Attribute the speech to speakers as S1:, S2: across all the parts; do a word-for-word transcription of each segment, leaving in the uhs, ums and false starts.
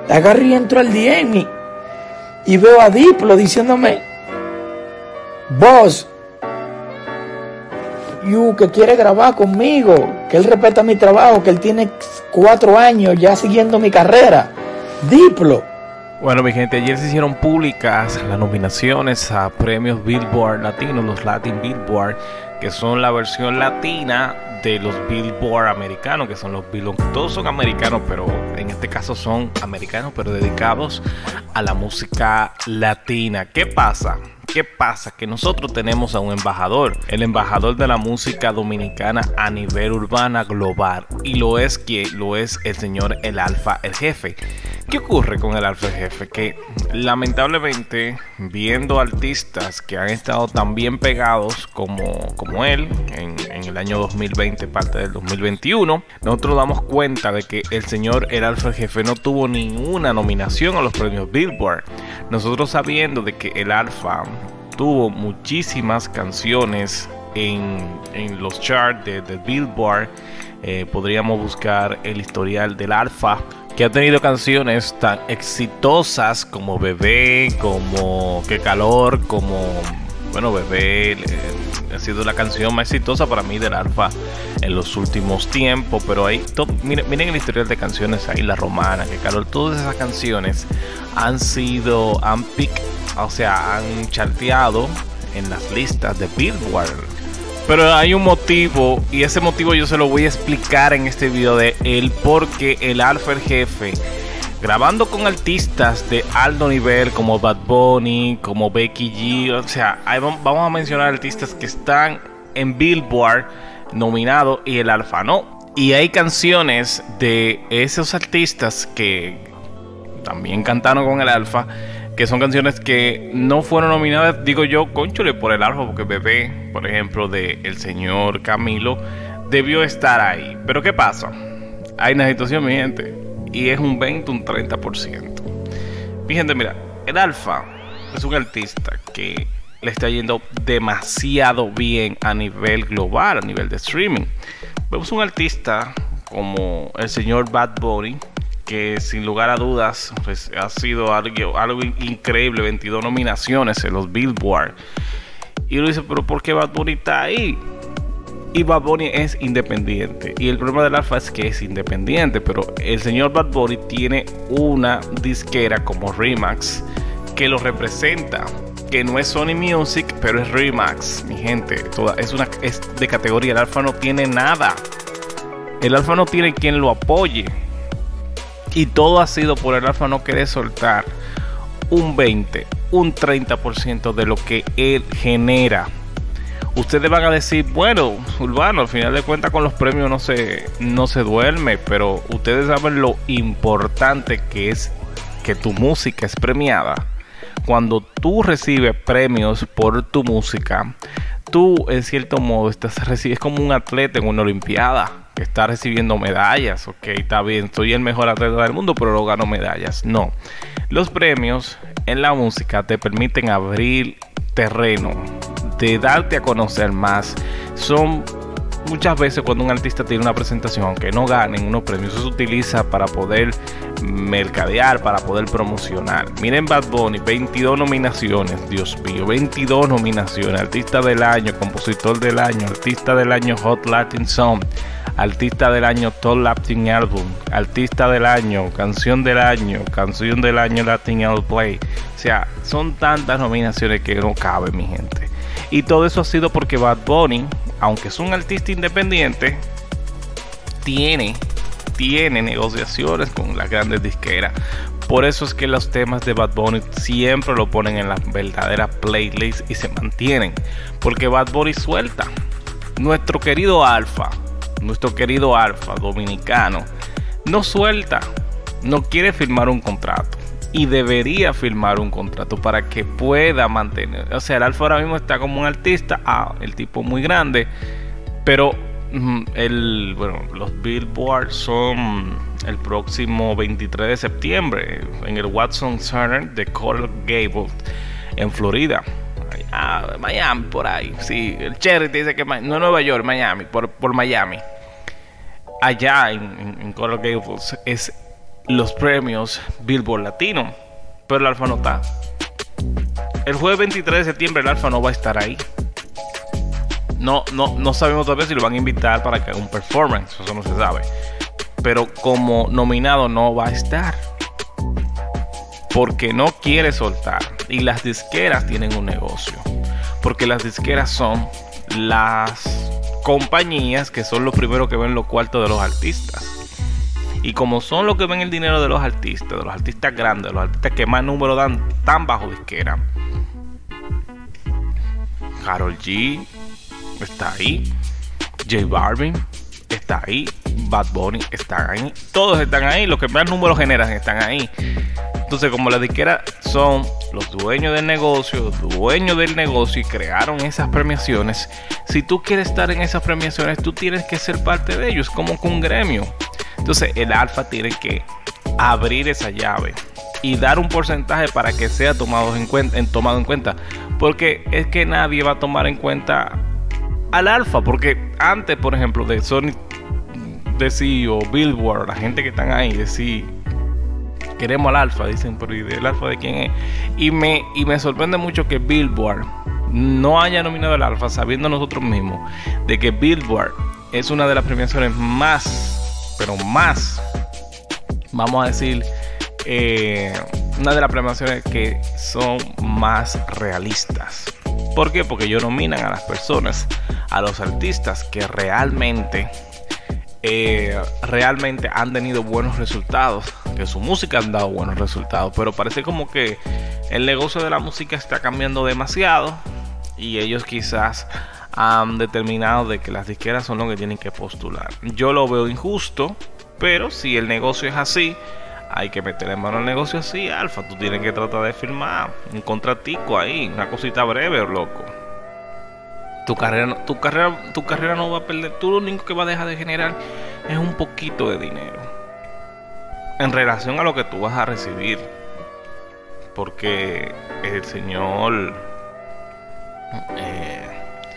S1: Agarro y entro al D M y, y veo a Diplo diciéndome, boss, you que quiere grabar conmigo, que él respeta mi trabajo, que él tiene cuatro años ya siguiendo mi carrera. Diplo.
S2: Bueno, mi gente, ayer se hicieron públicas las nominaciones a premios Billboard Latino, los Latin Billboard, que son la versión latina de los Billboard americanos, que son los Billboard. Todos son americanos, pero en este caso son americanos, pero dedicados a la música latina. ¿Qué pasa? ¿Qué pasa? Que nosotros tenemos a un embajador, el embajador de la música dominicana a nivel urbana global, y lo es que lo es el señor El Alfa El Jefe. ¿Qué ocurre con El Alfa El Jefe? Que lamentablemente, viendo artistas que han estado tan bien pegados como, como él en, en el año dos mil veinte, parte del dos mil veintiuno, nosotros damos cuenta de que el señor El Alfa El Jefe no tuvo ninguna nominación a los premios Billboard. Nosotros sabiendo de que El Alfa tuvo muchísimas canciones en, en los charts de, de Billboard, eh, podríamos buscar el historial del Alfa, que ha tenido canciones tan exitosas como Bebé, como Qué Calor, como, bueno, Bebé eh, ha sido la canción más exitosa para mí del Alfa en los últimos tiempos. Pero ahí, to, miren, miren el historial de canciones ahí, La Romana, Qué Calor, todas esas canciones han sido, han pic, o sea, han charteado en las listas de Billboard. Pero hay un motivo, y ese motivo yo se lo voy a explicar en este video de el por qué El Alfa El Jefe, grabando con artistas de alto nivel como Bad Bunny, como Becky G, o sea, ahí vamos a mencionar artistas que están en Billboard nominados y El Alfa no. Y hay canciones de esos artistas que también cantaron con El Alfa, que son canciones que no fueron nominadas, digo yo, cónchole, por El Alfa, porque Bebé, por ejemplo, de el señor Camilo, debió estar ahí. Pero ¿qué pasa? Hay una situación, mi gente, y es un veinte, un treinta por ciento. Mi gente, mira, El Alfa es un artista que le está yendo demasiado bien a nivel global, a nivel de streaming. Vemos un artista como el señor Bad Bunny, que sin lugar a dudas pues, ha sido algo, algo increíble, veintidós nominaciones en los Billboard. Y uno dice, pero ¿por qué Bad Bunny está ahí? Y Bad Bunny es independiente. Y el problema del Alfa es que es independiente, pero el señor Bad Bunny tiene una disquera como Remax que lo representa, que no es Sony Music, pero es Remax, mi gente. Toda, es, una, es de categoría. El Alfa no tiene nada. El Alfa no tiene quien lo apoye. Y todo ha sido por El Alfa no querer soltar un veinte, un treinta por ciento de lo que él genera. Ustedes van a decir, bueno, Urbano, al final de cuentas con los premios no se, no se duerme. Pero ustedes saben lo importante que es que tu música es premiada. Cuando tú recibes premios por tu música, tú en cierto modo estás recibes como un atleta en una olimpiada que está recibiendo medallas. Ok, está bien, soy el mejor atleta del mundo, pero no gano medallas. No, los premios en la música te permiten abrir terreno, de darte a conocer más. Son muchas veces cuando un artista tiene una presentación, aunque no ganen unos premios, eso se utiliza para poder mercadear, para poder promocionar. Miren Bad Bunny, veintidós nominaciones, Dios mío, veintidós nominaciones. Artista del año, compositor del año, artista del año Hot Latin Song, artista del año Top Latin Album, artista del año, canción del año, canción del año Latin Album Play. O sea, son tantas nominaciones que no cabe, mi gente. Y todo eso ha sido porque Bad Bunny, aunque es un artista independiente, tiene, tiene negociaciones con las grandes disqueras. Por eso es que los temas de Bad Bunny siempre lo ponen en las verdaderas playlists y se mantienen. Porque Bad Bunny suelta. Nuestro querido Alfa, nuestro querido Alfa dominicano, no suelta, no quiere firmar un contrato. Y debería firmar un contrato para que pueda mantener. O sea, el Alfa ahora mismo está como un artista. Ah, el tipo muy grande. Pero mm, el, bueno, los Billboard son el próximo veintitrés de septiembre en el Watson Center de Coral Gables en Florida. Ah, Miami, por ahí. Sí, el Cherry te dice que no, Nueva York, Miami, por, por Miami. Allá en, en, en Coral Gables es los premios Billboard Latino, pero el Alfa no está. El jueves veintitrés de septiembre el Alfa no va a estar ahí. No, no, no sabemos todavía si lo van a invitar para que haga un performance, eso no se sabe. Pero como nominado no va a estar, porque no quiere soltar. Y las disqueras tienen un negocio, porque las disqueras son las compañías que son los primeros que ven los cuartos de los artistas. Y como son los que ven el dinero de los artistas, de los artistas grandes, de los artistas que más números dan, tan bajo disquera. Karol G está ahí, J Balvin está ahí, Bad Bunny está ahí, todos están ahí, los que más números generan están ahí. Entonces, como las disqueras son los dueños del negocio, los dueños del negocio y crearon esas premiaciones, si tú quieres estar en esas premiaciones, tú tienes que ser parte de ellos, como con un gremio. Entonces, el Alfa tiene que abrir esa llave y dar un porcentaje para que sea tomado en cuenta, en, tomado en cuenta. Porque es que nadie va a tomar en cuenta al Alfa. Porque antes, por ejemplo, de Sony, de C E O, Billboard, la gente que están ahí, de sí, queremos al Alfa, dicen, pero ¿y el Alfa de quién es? Y me, y me sorprende mucho que Billboard no haya nominado al Alfa, sabiendo nosotros mismos de que Billboard es una de las premiaciones más, pero más, vamos a decir, eh, una de las premiaciones que son más realistas. ¿Por qué? Porque ellos nominan a las personas, a los artistas que realmente Eh, realmente han tenido buenos resultados, que su música han dado buenos resultados, pero parece como que el negocio de la música está cambiando demasiado y ellos quizás han determinado de que las disqueras son los que tienen que postular. Yo lo veo injusto, pero si el negocio es así, hay que meterle mano al negocio así. Alfa, tú tienes que tratar de firmar un contratico ahí, una cosita breve, loco. Tu carrera, tu carrera, tu carrera no va a perder. Tú lo único que vas a dejar de generar es un poquito de dinero en relación a lo que tú vas a recibir, porque el señor, eh,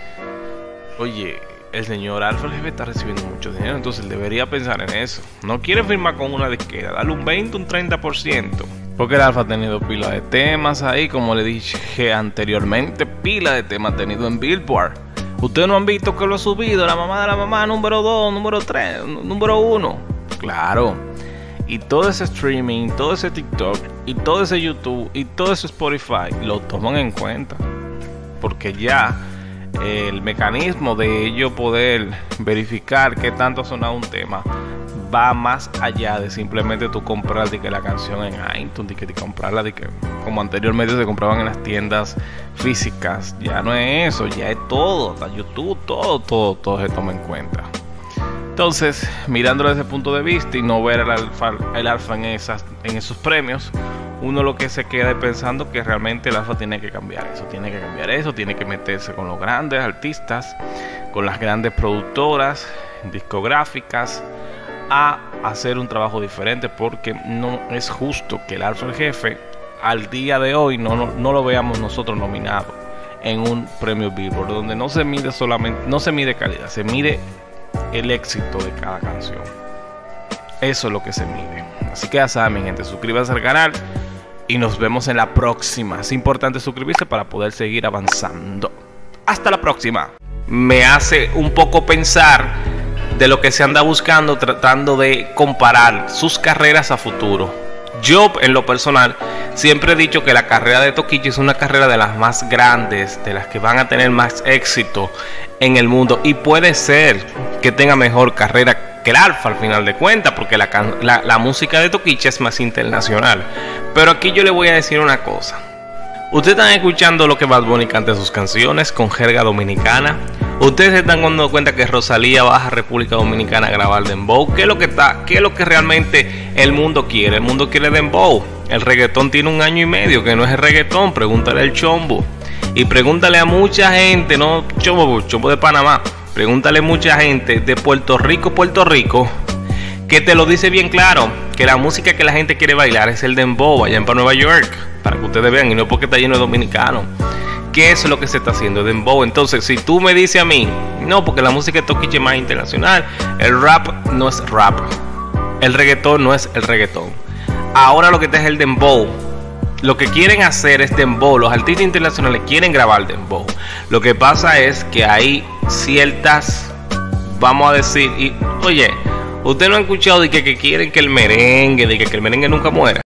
S2: oye, el señor Alfa el jefe está recibiendo mucho dinero, entonces él debería pensar en eso. No quiere firmar con una disquera, dale un veinte, un treinta por ciento. Porque el Alfa ha tenido pila de temas ahí, como le dije anteriormente, pila de temas ha tenido en Billboard. Ustedes no han visto que lo ha subido la mamá de la mamá, número dos, número tres, número uno. Claro. Y todo ese streaming, todo ese TikTok, y todo ese YouTube, y todo ese Spotify, lo toman en cuenta. Porque ya el mecanismo de ellos poder verificar qué tanto ha sonado un tema va más allá de simplemente tú comprar de que la canción en iTunes, de que, de comprarla de que como anteriormente se compraban en las tiendas físicas. Ya no es eso, ya es todo, la YouTube, todo, todo, todo se toma en cuenta. Entonces, mirándolo desde ese punto de vista y no ver el Alfa, el Alfa en esas, en esos premios, uno lo que se queda es pensando que realmente el Alfa tiene que cambiar eso, tiene que cambiar eso, tiene que meterse con los grandes artistas, con las grandes productoras discográficas, a hacer un trabajo diferente, porque no es justo que el Alfa el jefe al día de hoy no, no, no lo veamos nosotros nominado en un premio Billboard, donde no se mide solamente, no se mide calidad, se mide el éxito de cada canción. Eso es lo que se mide. Así que ya saben, mi gente, suscríbanse al canal y nos vemos en la próxima. Es importante suscribirse para poder seguir avanzando. Hasta la próxima. Me hace un poco pensar de lo que se anda buscando, tratando de comparar sus carreras a futuro. Yo, en lo personal, siempre he dicho que la carrera de Toquicha es una carrera de las más grandes, de las que van a tener más éxito en el mundo, y puede ser que tenga mejor carrera que el Alfa al final de cuentas, porque la, la, la música de Toquicha es más internacional. Pero aquí yo le voy a decir una cosa. Ustedes están escuchando lo que Bad Bunny canta sus canciones con jerga dominicana. Ustedes se están dando cuenta que Rosalía baja a República Dominicana a grabar dembow. ¿Qué es lo que está? ¿Qué es lo que realmente el mundo quiere? El mundo quiere dembow. El reggaetón tiene un año y medio que no es el reggaetón. Pregúntale al Chombo. Y pregúntale a mucha gente, no Chombo, Chombo de Panamá. Pregúntale a mucha gente de Puerto Rico, Puerto Rico, que te lo dice bien claro, que la música que la gente quiere bailar es el dembow allá en Nueva York, para que ustedes vean, y no porque está lleno de dominicanos. ¿Qué es lo que se está haciendo? Dembow. Entonces, si tú me dices a mí, no, porque la música de Toquicha es más internacional, el rap no es rap, el reggaetón no es el reggaetón. ahora lo que está es el dembow. Lo que quieren hacer es dembow. Los artistas internacionales quieren grabar dembow. Lo que pasa es que hay ciertas, vamos a decir, y, oye, ustedes no han escuchado de que, que quieren que el merengue, de que, que el merengue nunca muera.